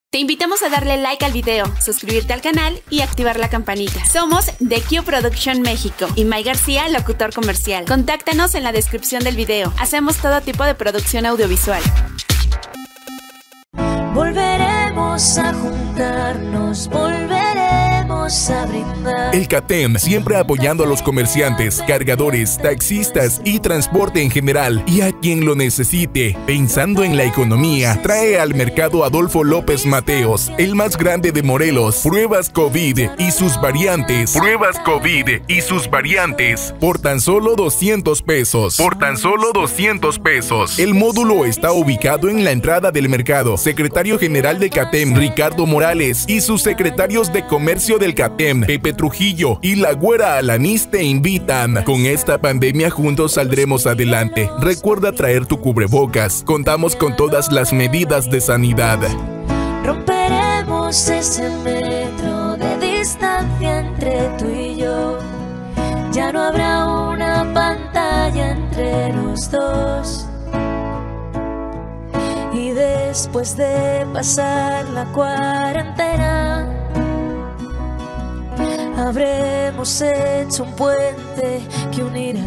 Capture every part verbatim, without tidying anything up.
Te invitamos a darle like al video, suscribirte al canal y activar la campanita. Somos The Q Production México y May García, locutor comercial. Contáctanos en la descripción del video. Hacemos todo tipo de producción audiovisual. Volveremos a juntarnos, volveremos a brindar. El CATEM siempre apoyando a los comerciantes, cargadores, taxistas y transporte en general y a quien lo necesite. Pensando en la economía, trae al mercado Adolfo López Mateos, el más grande de Morelos, pruebas COVID y sus variantes. Pruebas COVID y sus variantes por tan solo doscientos pesos. Por tan solo doscientos pesos. El módulo está ubicado en la entrada del mercado. Secretario General de CATEM, Ricardo Morales, y sus secretarios de Comercio del CATEM, Pepe Trujillo y la Güera Alanis, te invitan. Con esta pandemia juntos saldremos adelante. Recuerda traer tu cubrebocas. Contamos con todas las medidas de sanidad. Romperemos ese metro de distancia entre tú y yo. Ya no habrá una pantalla entre los dos. Y después de pasar la cuarentena, habremos hecho un puente que unirá.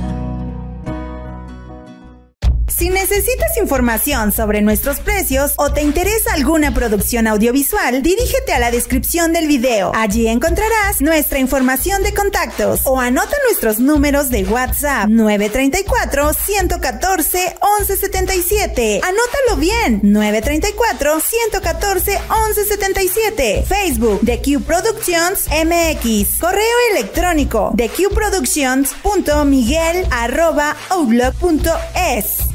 Si necesitas información sobre nuestros precios o te interesa alguna producción audiovisual, dirígete a la descripción del video. Allí encontrarás nuestra información de contactos o anota nuestros números de WhatsApp nueve tres cuatro, uno cuatro, once setenta y siete. Anótalo bien, nueve tres cuatro, uno cuatro, once setenta y siete. Facebook The Q Productions M X. Correo electrónico the q productions punto miguel arroba outlook punto es.